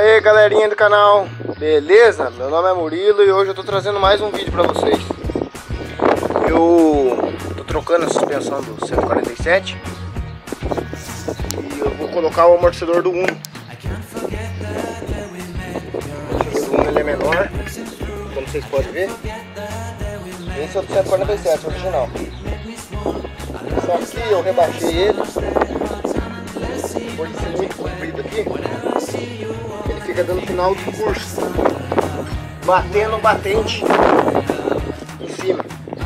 Aí galerinha do canal, beleza? Meu nome é Murilo e hoje eu tô trazendo mais um vídeo pra vocês. Eu tô trocando a suspensão do 147 e eu vou colocar o amortecedor do Uno. O amortecedor do Uno ele é menor, como vocês podem ver. Esse é o do 147, original. Só que eu rebaixei ele, por ser muito comprido aqui. Ele fica dando final do curso, batendo batente em cima.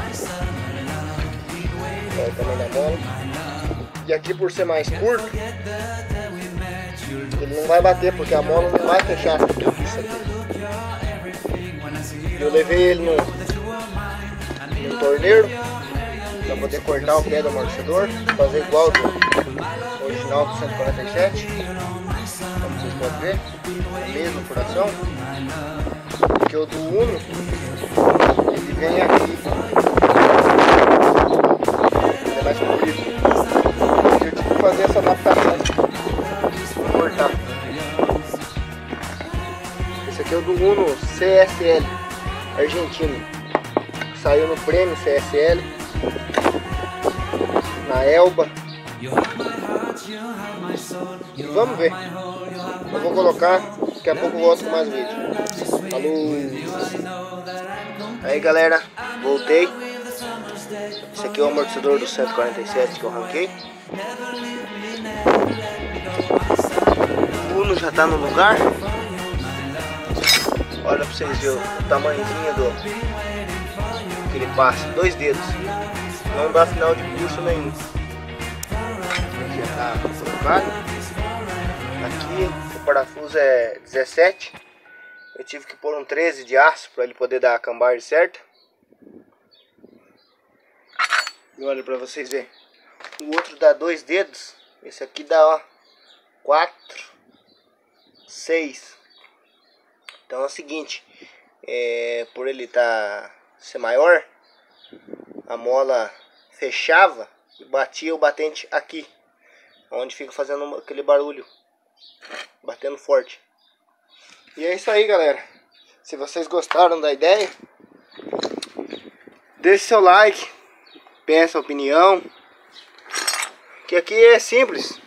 Olha o tamanho da mola. E aqui, por ser mais curto, ele não vai bater porque a mola não vai fechar isso aqui. Eu levei ele no torneiro para poder cortar o pé do amortecedor, fazer igual do original do 147. Como vocês podem ver, a mesma furação, porque o do Uno ele vem aqui, ele é mais comprido. Eu tive que fazer essa adaptação, cortar. Esse aqui é o do Uno CSL argentino, saiu no prêmio CSL na Elba. E vamos ver. Eu vou colocar, daqui a pouco eu volto com mais vídeo. Falou! Aí galera, voltei. Esse aqui é o amortecedor do 147 que eu arranquei. O Uno já tá no lugar. Olha pra vocês verem o tamanhozinho do que ele passa, 2 dedos. Não dá final de curso nenhum. Aqui já tá colocado. Aqui o parafuso é 17. Eu tive que pôr um 13 de aço para ele poder dar a cambagem certa. E olha para vocês verem. O outro dá 2 dedos. Esse aqui dá, ó, 4, 6. Então é o seguinte, por ele ser maior, a mola fechava e batia o batente aqui, onde fica fazendo aquele barulho, batendo forte. E é isso aí, galera. Se vocês gostaram da ideia, deixe seu like, peça a opinião, que aqui é simples.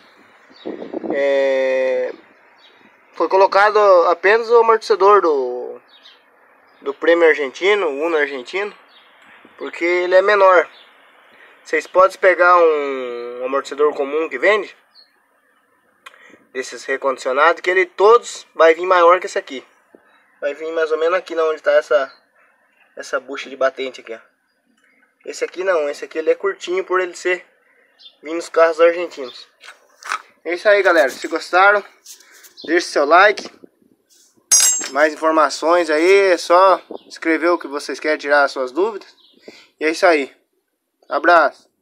Foi colocado apenas o amortecedor do prêmio argentino, o Uno argentino, porque ele é menor. Vocês podem pegar um amortecedor comum que vende, desses recondicionados, que ele todos vai vir maior que esse aqui. Vai vir mais ou menos aqui, onde está essa bucha de batente aqui, ó. Esse aqui não, esse aqui ele é curtinho por ele ser vindo nos carros argentinos. É isso aí, galera. Se gostaram, deixe seu like. Mais informações aí, é só escrever o que vocês querem, tirar as suas dúvidas. E é isso aí. Abraço.